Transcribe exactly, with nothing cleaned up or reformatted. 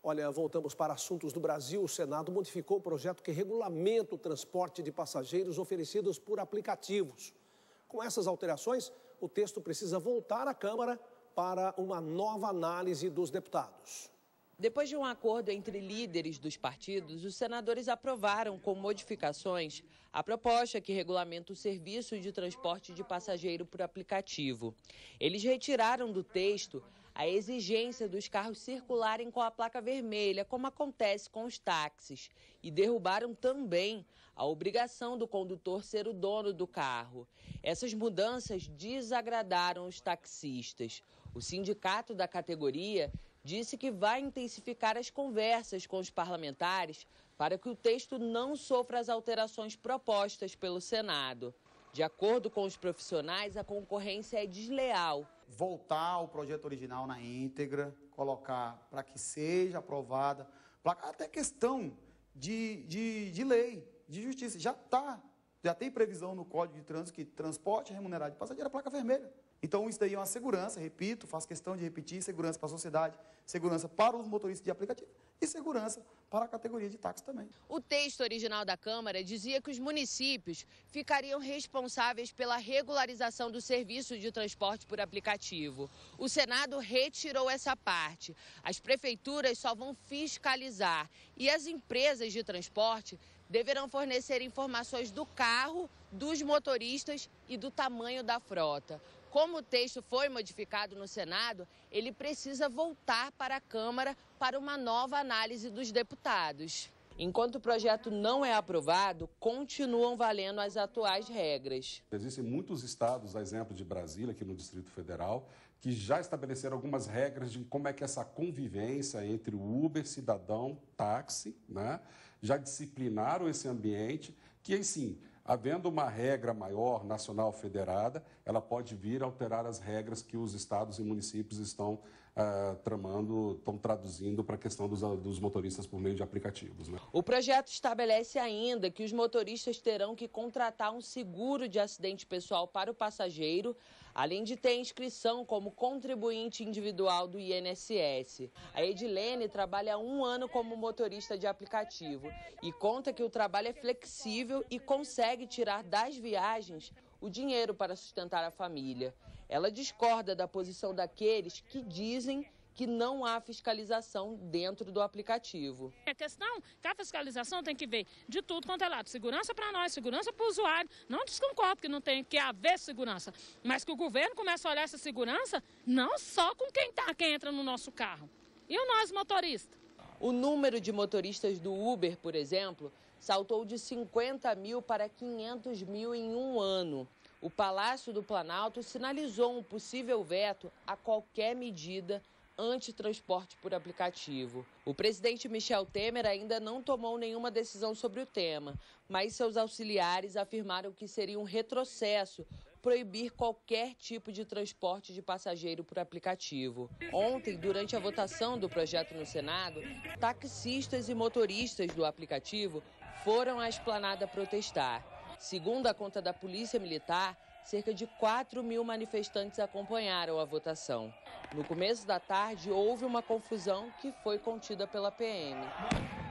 Olha, voltamos para assuntos do Brasil. O Senado modificou o projeto que regulamenta o transporte de passageiros oferecidos por aplicativos. Com essas alterações, o texto precisa voltar à Câmara para uma nova análise dos deputados. Depois de um acordo entre líderes dos partidos, os senadores aprovaram com modificações a proposta que regulamenta o serviço de transporte de passageiro por aplicativo. Eles retiraram do texto a exigência dos carros circularem com a placa vermelha, como acontece com os táxis, e derrubaram também a obrigação do condutor ser o dono do carro. Essas mudanças desagradaram os taxistas. O sindicato da categoria disse que vai intensificar as conversas com os parlamentares para que o texto não sofra as alterações propostas pelo Senado. De acordo com os profissionais, a concorrência é desleal. Voltar ao projeto original na íntegra, colocar para que seja aprovada, pra, até questão de, de, de lei, de justiça. Já está, já tem previsão no Código de Trânsito que transporte remunerado de passageiro é placa vermelha. Então, isso daí é uma segurança, repito, faço questão de repetir, segurança para a sociedade, segurança para os motoristas de aplicativo e segurança para a categoria de táxi também. O texto original da Câmara dizia que os municípios ficariam responsáveis pela regularização do serviço de transporte por aplicativo. O Senado retirou essa parte. As prefeituras só vão fiscalizar e as empresas de transporte deverão fornecer informações do carro, dos motoristas e do tamanho da frota. Como o texto foi modificado no Senado, ele precisa voltar para a Câmara para uma nova análise dos deputados. Enquanto o projeto não é aprovado, continuam valendo as atuais regras. Existem muitos estados, a exemplo de Brasília, aqui no Distrito Federal, que já estabeleceram algumas regras de como é que essa convivência entre o Uber, cidadão, táxi, né, já disciplinaram esse ambiente, que assim, havendo uma regra maior, nacional, federada, ela pode vir a alterar as regras que os estados e municípios estão uh, tramando, estão traduzindo para a questão dos, dos motoristas por meio de aplicativos, né? O projeto estabelece ainda que os motoristas terão que contratar um seguro de acidente pessoal para o passageiro, além de ter inscrição como contribuinte individual do I N S S. A Edilene trabalha há um ano como motorista de aplicativo e conta que o trabalho é flexível e consegue tirar das viagens o dinheiro para sustentar a família. Ela discorda da posição daqueles que dizem que não há fiscalização dentro do aplicativo. A questão que a fiscalização tem que ver de tudo quanto é lado. Segurança para nós, segurança para o usuário. Não desconcordo que não tem que haver segurança, mas que o governo comece a olhar essa segurança não só com quem, tá, quem entra no nosso carro. E o nós, motoristas? O número de motoristas do Uber, por exemplo, saltou de cinquenta mil para quinhentos mil em um ano. O Palácio do Planalto sinalizou um possível veto a qualquer medida antitransporte por aplicativo. O presidente Michel Temer ainda não tomou nenhuma decisão sobre o tema, mas seus auxiliares afirmaram que seria um retrocesso proibir qualquer tipo de transporte de passageiro por aplicativo. Ontem, durante a votação do projeto no Senado, taxistas e motoristas do aplicativo foram à esplanada protestar. Segundo a conta da Polícia Militar, cerca de quatro mil manifestantes acompanharam a votação. No começo da tarde, houve uma confusão que foi contida pela P M.